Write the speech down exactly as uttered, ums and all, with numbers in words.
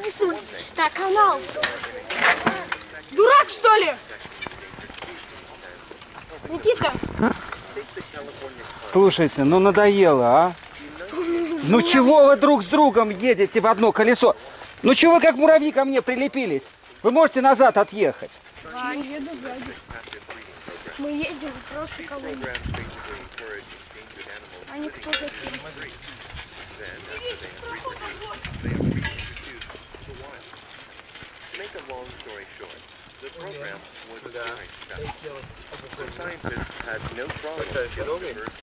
Подписывайтесь на канал. Дурак, что ли? Никита. Слушайте, ну надоело, а? Ну чего вы друг с другом едете в одно колесо? Ну чего вы как муравьи ко мне прилепились? Вы можете назад отъехать? Я еду сзади. Мы едем просто колонну. А никто за кем. The program was a very successful. The scientists had no problem